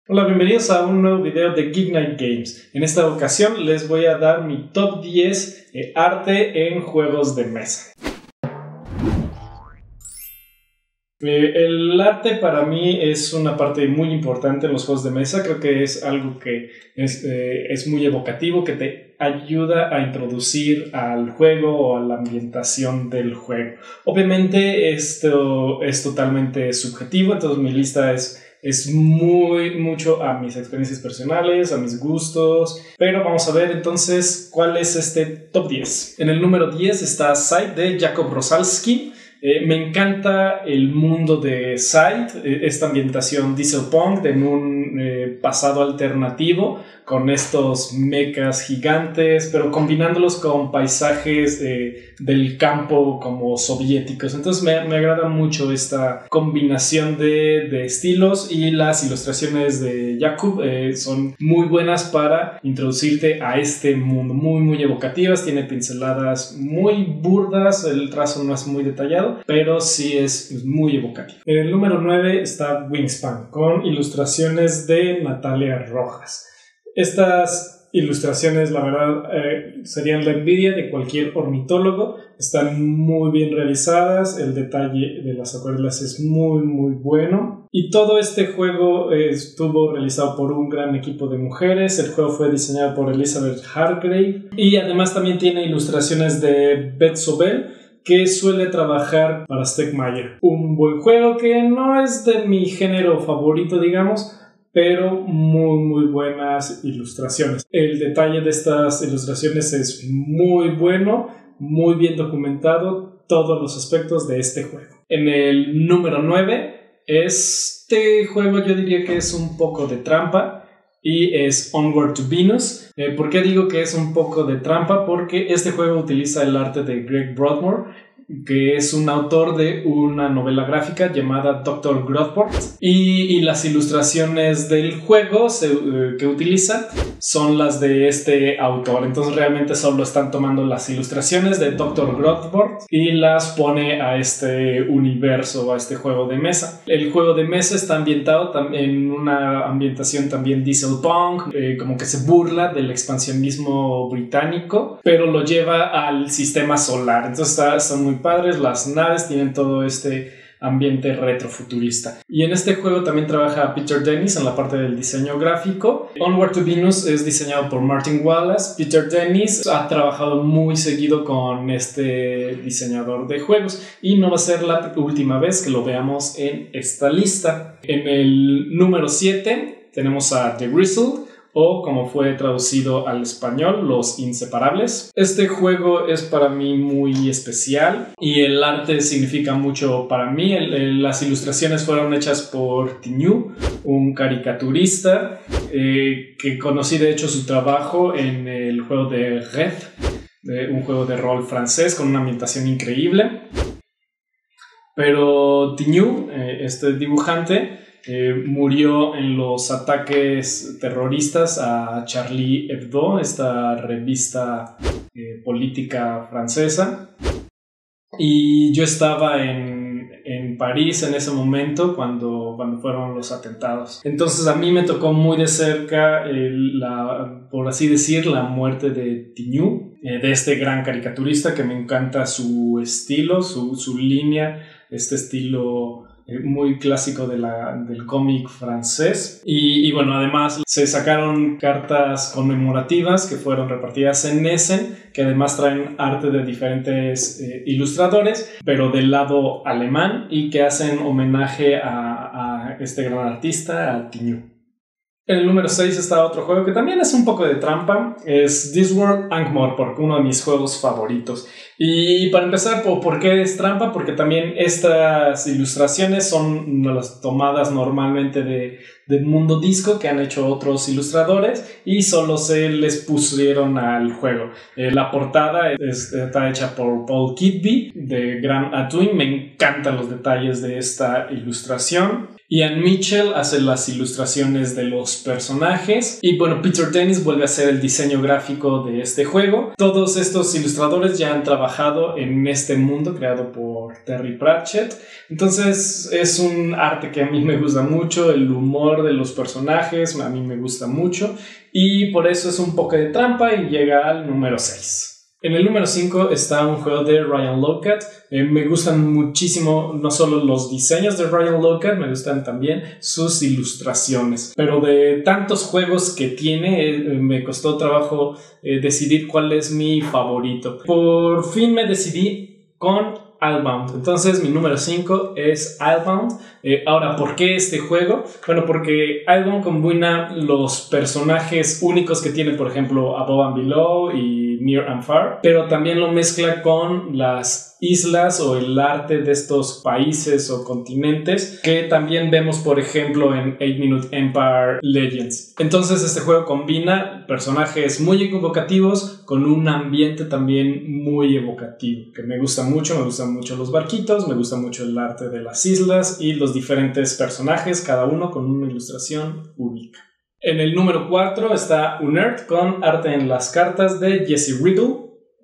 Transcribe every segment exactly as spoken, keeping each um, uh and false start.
Hola, bienvenidos a un nuevo video de Geek Night Games. En esta ocasión les voy a dar mi top diez de arte en juegos de mesa. Eh, el arte para mí es una parte muy importante en los juegos de mesa. Creo que es algo que es, eh, es muy evocativo, que te ayuda a introducir al juego o a la ambientación del juego. Obviamente esto es totalmente subjetivo, entonces mi lista es... Es muy mucho a mis experiencias personales, a mis gustos. Pero vamos a ver entonces cuál es este top diez. En el número diez está Scythe de Jakub Rosalski. Eh, me encanta el mundo de Scythe, eh, esta ambientación dieselpunk en un eh, pasado alternativo con estos mechas gigantes, pero combinándolos con paisajes eh, del campo como soviéticos. Entonces me, me agrada mucho esta combinación de, de estilos, y las ilustraciones de Jakub eh, son muy buenas para introducirte a este mundo, muy muy evocativas. Tiene pinceladas muy burdas, el trazo no es muy detallado, pero sí es muy evocativo. En el número nueve está Wingspan, con ilustraciones de Natalia Rojas. Estas ilustraciones, la verdad, eh, serían la envidia de cualquier ornitólogo. Están muy bien realizadas, el detalle de las acuarelas es muy muy bueno, y todo este juego eh, estuvo realizado por un gran equipo de mujeres. El juego fue diseñado por Elizabeth Hargrave, y además también tiene ilustraciones de Beth Sobel, que suele trabajar para Stegmaier. Un buen juego que no es de mi género favorito, digamos, pero muy muy buenas ilustraciones. El detalle de estas ilustraciones es muy bueno, muy bien documentado todos los aspectos de este juego. En el número nueve, este juego yo diría que es un poco de trampa, y es Onward to Venus. Eh, ¿Por qué digo que es un poco de trampa? Porque este juego utiliza el arte de Greg Broadmoor, que es un autor de una novela gráfica llamada doctor Grothport, y, y las ilustraciones del juego se, eh, que utiliza son las de este autor. Entonces realmente solo están tomando las ilustraciones de doctor Grothport y las pone a este universo, a este juego de mesa. El juego de mesa está ambientado en una ambientación también dieselpunk, eh, como que se burla del expansionismo británico, pero lo lleva al sistema solar. Entonces está, están muy padres, las naves tienen todo este ambiente retrofuturista. Y en este juego también trabaja Peter Dennis en la parte del diseño gráfico. Onward to Venus es diseñado por Martin Wallace. Peter Dennis ha trabajado muy seguido con este diseñador de juegos, y no va a ser la última vez que lo veamos en esta lista. En el número siete tenemos a The Grizzled, o como fue traducido al español, Los Inseparables. Este juego es para mí muy especial y el arte significa mucho para mí. El, el, las ilustraciones fueron hechas por Tignou, un caricaturista eh, que conocí de hecho su trabajo en el juego de Red, de un juego de rol francés con una ambientación increíble. Pero Tignou, eh, este dibujante, Eh, murió en los ataques terroristas a Charlie Hebdo, esta revista eh, política francesa, y yo estaba en, en París en ese momento cuando, cuando fueron los atentados. Entonces a mí me tocó muy de cerca, eh, la, por así decir, la muerte de Tignou, eh, de este gran caricaturista que me encanta su estilo, su, su línea, este estilo muy clásico de la, del cómic francés. Y, y bueno, además se sacaron cartas conmemorativas que fueron repartidas en Essen, que además traen arte de diferentes eh, ilustradores, pero del lado alemán, y que hacen homenaje a, a este gran artista, a Tignou. En el número seis está otro juego que también es un poco de trampa, es This World Ankh-Morpork, uno de mis juegos favoritos. Y para empezar, ¿por qué es trampa? Porque también estas ilustraciones son las tomadas normalmente de, de Mundo Disco, que han hecho otros ilustradores, y solo se les pusieron al juego. Eh, la portada es, está hecha por Paul Kidby de Grand Atwin. Me encantan los detalles de esta ilustración. Ian Mitchell hace las ilustraciones de los personajes y bueno, Peter Dennis vuelve a hacer el diseño gráfico de este juego. Todos estos ilustradores ya han trabajado en este mundo creado por Terry Pratchett, entonces es un arte que a mí me gusta mucho, el humor de los personajes a mí me gusta mucho y por eso es un poco de trampa y llega al número seis. En el número cinco está un juego de Ryan Laukat. Eh, me gustan muchísimo no solo los diseños de Ryan Laukat, me gustan también sus ilustraciones. Pero de tantos juegos que tiene, eh, me costó trabajo eh, decidir cuál es mi favorito. Por fin me decidí con Islebound. Entonces mi número cinco es Islebound. Eh, ahora, ¿por qué este juego? Bueno, porque Islebound combina los personajes únicos que tiene, por ejemplo, Above and Below y Near and Far, pero también lo mezcla con las islas o el arte de estos países o continentes que también vemos, por ejemplo, en eight minute Empire Legends. Entonces este juego combina personajes muy evocativos con un ambiente también muy evocativo, que me gusta mucho. Me gustan mucho los barquitos, me gusta mucho el arte de las islas y los diferentes personajes, cada uno con una ilustración única. En el número cuatro está Unearthed con arte en las cartas de Jesse Riddle.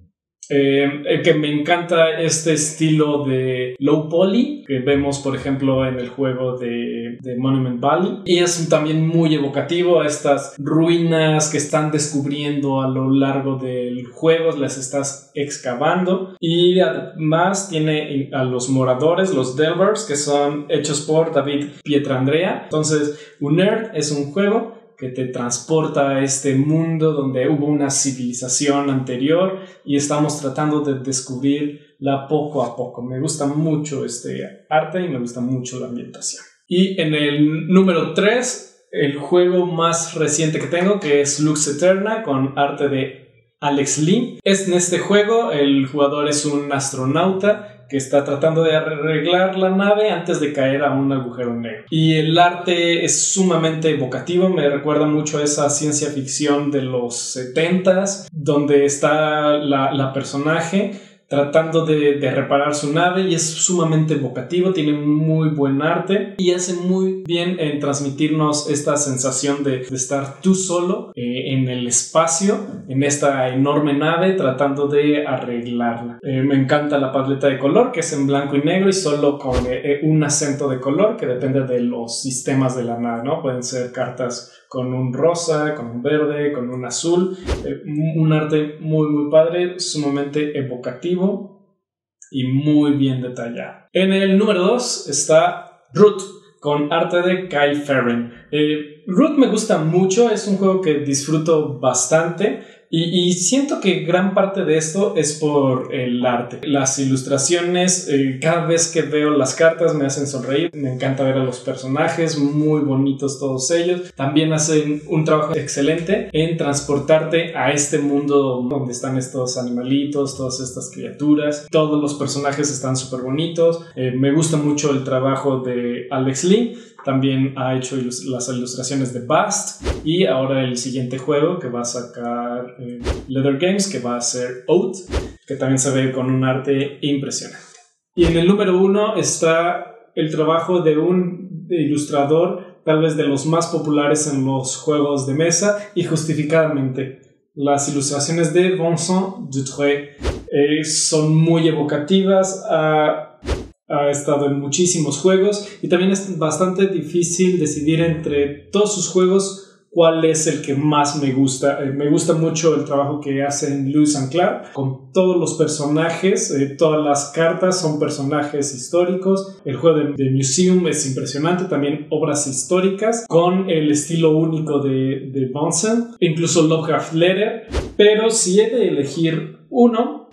Eh, que me encanta este estilo de low poly que vemos por ejemplo en el juego de, de Monument Valley, y es también muy evocativo a estas ruinas que están descubriendo a lo largo del juego, las estás excavando, y además tiene a los moradores, los Delvers, que son hechos por David Pietrandrea. Entonces Unearthed es un juego que te transporta a este mundo donde hubo una civilización anterior y estamos tratando de descubrirla poco a poco. Me gusta mucho este arte y me gusta mucho la ambientación. Y en el número tres, el juego más reciente que tengo, que es Lux Eterna con arte de Alex Lee. Es en este juego el jugador es un astronauta que está tratando de arreglar la nave antes de caer a un agujero negro. Y el arte es sumamente evocativo, me recuerda mucho a esa ciencia ficción de los setentas, donde está la, la personaje tratando de, de reparar su nave, y es sumamente evocativo, tiene muy buen arte y hace muy bien en transmitirnos esta sensación de, de estar tú solo eh, en el espacio, en esta enorme nave tratando de arreglarla. Eh, me encanta la paleta de color, que es en blanco y negro y solo con eh, un acento de color que depende de los sistemas de la nave, ¿no? Pueden ser cartas con un rosa, con un verde, con un azul. Eh, un arte muy muy padre, sumamente evocativo y muy bien detallado. En el número dos está Root con arte de Kyle Ferrin. Eh, Root me gusta mucho, es un juego que disfruto bastante. Y, y siento que gran parte de esto es por el arte. Las ilustraciones, eh, cada vez que veo las cartas me hacen sonreír. Me encanta ver a los personajes, muy bonitos todos ellos. También hacen un trabajo excelente en transportarte a este mundo donde están estos animalitos, todas estas criaturas. Todos los personajes están súper bonitos. Eh, me gusta mucho el trabajo de Alex Lee. También ha hecho ilust- las ilustraciones de Bast, y ahora el siguiente juego que va a sacar eh, Leather Games, que va a ser Oath, que también se ve con un arte impresionante. Y en el número uno está el trabajo de un ilustrador tal vez de los más populares en los juegos de mesa, y justificadamente. Las ilustraciones de Vincent Dutré eh, son muy evocativas. a Ha estado en muchísimos juegos y también es bastante difícil decidir entre todos sus juegos cuál es el que más me gusta. Eh, me gusta mucho el trabajo que hacen Lewis and Clark con todos los personajes. Eh, todas las cartas son personajes históricos. El juego de, de Museum es impresionante, también obras históricas con el estilo único de, de Vincent, incluso Lovecraft Letter. Pero si he de elegir uno,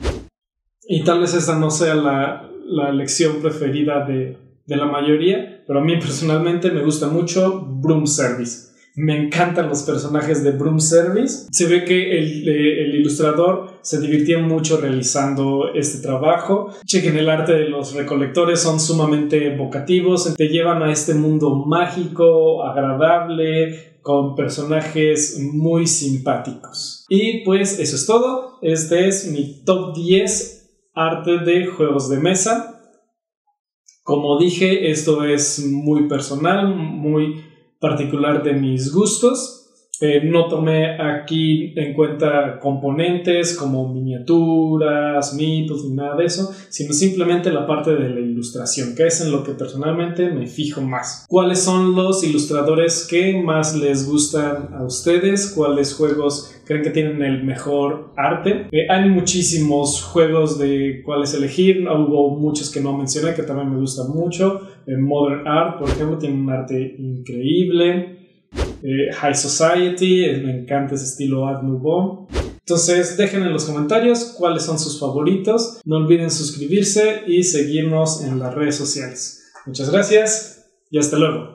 y tal vez esa no sea la la elección preferida de, de la mayoría, pero a mí personalmente me gusta mucho Broom Service. Me encantan los personajes de Broom Service. Se ve que el, el ilustrador se divirtió mucho realizando este trabajo. Chequen el arte de los recolectores, son sumamente evocativos, te llevan a este mundo mágico, agradable, con personajes muy simpáticos. Y pues eso es todo. Este es mi top diez arte de juegos de mesa. Como dije, esto es muy personal, muy particular de mis gustos. Eh, no tomé aquí en cuenta componentes como miniaturas, meeples ni nada de eso, sino simplemente la parte de la ilustración, que es en lo que personalmente me fijo más. ¿Cuáles son los ilustradores que más les gustan a ustedes? ¿Cuáles juegos creen que tienen el mejor arte? Eh, hay muchísimos juegos de cuáles elegir. Hubo muchos que no mencioné que también me gustan mucho. Eh, Modern Art, por ejemplo, tiene un arte increíble. Eh, High Society, eh, me encanta ese estilo Art Nouveau. Entonces dejen en los comentarios cuáles son sus favoritos. No olviden suscribirse y seguirnos en las redes sociales. Muchas gracias y hasta luego.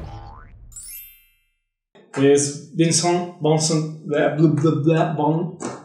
Es Vincent Bonson, bla bla bla bla bon.